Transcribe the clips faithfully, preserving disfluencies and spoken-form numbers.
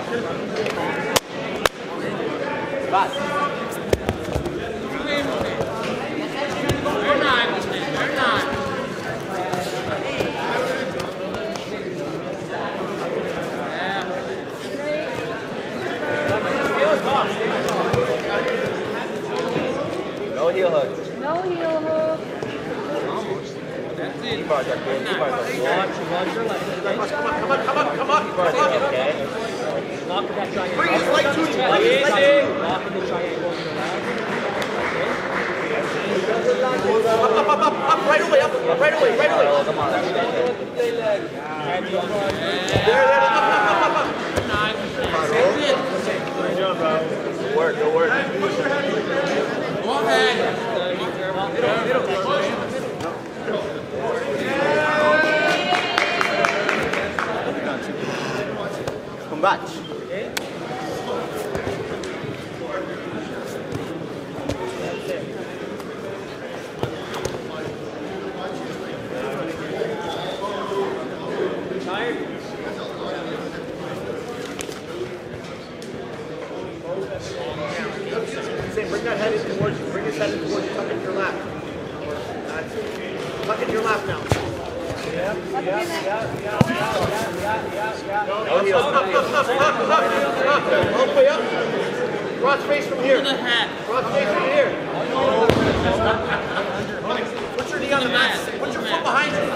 No heel hook. No heel hook. Almost. That's it. Watch, watch your legs. Come on, come on, come on, come on, come on. Okay. Lock that triangle. Bring his leg to you. Bring his leg to you. Lock the triangle to the left. Up, up, up, up, up, right away, up, right away, right away. Come on, that's good. There, there, up, up, up, up, up. Good job, bro. Good work, good work. Go ahead. Combate. Bring that head in towards you. Bring his head in towards you. Tuck it in your lap. That's it. Tuck it in your lap now. Yeah, yeah, yeah, yeah, yeah, yeah, yeah, yeah. Up, up, up, up, up, up, up. All the way up. Cross face from here. Cross face from here. Put your knee on the mat. Put your foot behind you.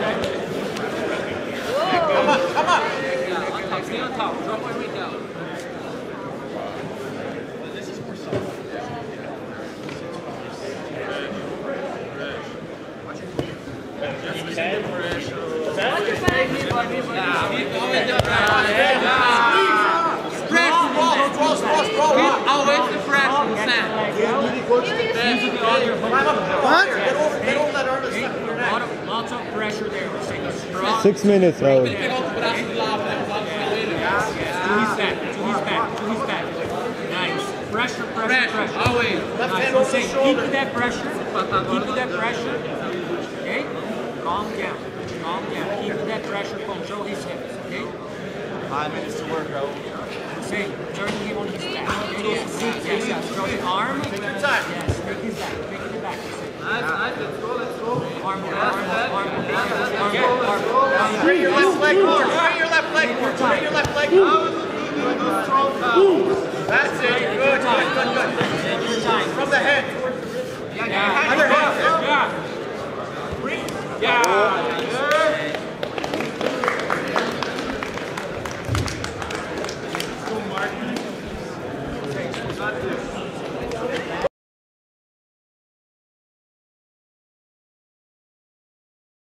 Come up, come up. Stay on top. Drop my weight down. Always the fresh and set. Lots of pressure there. Six minutes, Raoul. Squeeze back, squeeze back, squeeze back. Nice. Pressure, pressure, pressure. Always. Nice. Hussein, keep with that pressure. Keep with that pressure. Okay? Calm down. Calm down. Keep with that pressure. Control his hips. Okay? Five minutes to work, Raoul. Hussein, turn him on his back. Yes, yes, yes. Throw the arm. Take your time. Yes, take his back. Take it back. Nice, nice. Let's go, let's go. Arm, arm, arm, arm, arm, arm. Bring your left leg forward. Bring your left leg forward. Bring your left leg forward. That's it. Good, good, good, good. From the head. Yeah, yeah. Other head. Yeah. Yeah.